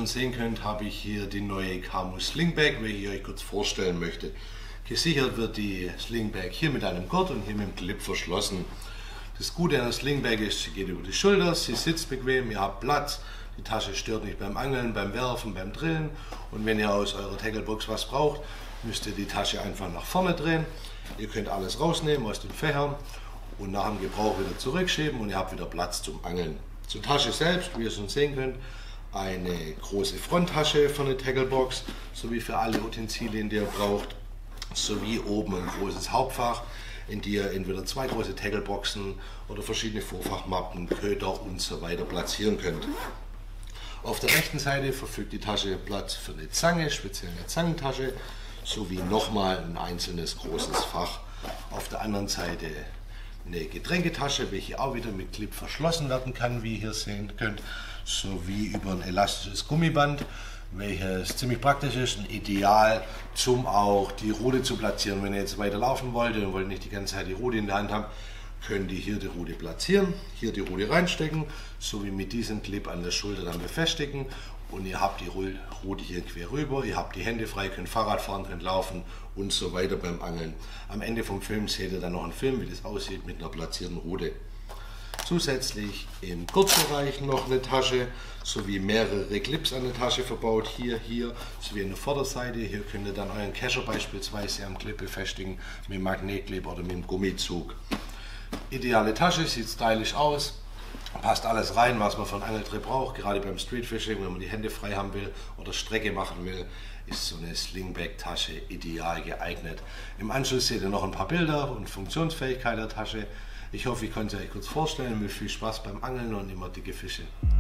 schon sehen könnt, habe ich hier die neue Camo Slingbag, welche ich euch kurz vorstellen möchte. Gesichert wird die Slingbag hier mit einem Gurt und hier mit dem Clip verschlossen. Das Gute an der Slingbag ist, sie geht über die Schulter, sie sitzt bequem, ihr habt Platz, die Tasche stört nicht beim Angeln, beim Werfen, beim Drillen. Und wenn ihr aus eurer Tacklebox was braucht, müsst ihr die Tasche einfach nach vorne drehen. Ihr könnt alles rausnehmen aus den Fächern und nach dem Gebrauch wieder zurückschieben und ihr habt wieder Platz zum Angeln. Zur Tasche selbst, wie ihr schon sehen könnt, eine große Fronttasche für eine Tacklebox, sowie für alle Utensilien, die ihr braucht, sowie oben ein großes Hauptfach, in die ihr entweder zwei große Tackleboxen oder verschiedene Vorfachmappen, Köder und so weiter platzieren könnt. Auf der rechten Seite verfügt die Tasche Platz für eine Zange, speziell eine Zangentasche, sowie nochmal ein einzelnes großes Fach. Auf der anderen Seite eine Getränketasche, welche auch wieder mit Clip verschlossen werden kann, wie ihr hier sehen könnt, sowie über ein elastisches Gummiband, welches ziemlich praktisch ist und ideal, zum auch die Rute zu platzieren. Wenn ihr jetzt weiter laufen wollt und wollt nicht die ganze Zeit die Rute in der Hand haben, könnt ihr hier die Rute platzieren, hier die Rute reinstecken, sowie mit diesem Clip an der Schulter dann befestigen und ihr habt die Rute hier quer rüber, ihr habt die Hände frei, könnt Fahrrad fahren, könnt laufen und so weiter beim Angeln. Am Ende vom Film seht ihr dann noch einen Film, wie das aussieht mit einer platzierten Rute. Zusätzlich im Gurtbereich noch eine Tasche, sowie mehrere Clips an der Tasche verbaut, hier, sowie an der Vorderseite. Hier könnt ihr dann euren Kescher beispielsweise am Clip befestigen, mit dem Magnetclip oder mit dem Gummizug. Ideale Tasche, sieht stylisch aus, passt alles rein, was man für einen Angeltrip braucht. Gerade beim Streetfishing, wenn man die Hände frei haben will oder Strecke machen will, ist so eine Slingbag-Tasche ideal geeignet. Im Anschluss seht ihr noch ein paar Bilder und Funktionsfähigkeit der Tasche. Ich hoffe, ich konnte es euch kurz vorstellen. Mit viel Spaß beim Angeln und immer dicke Fische.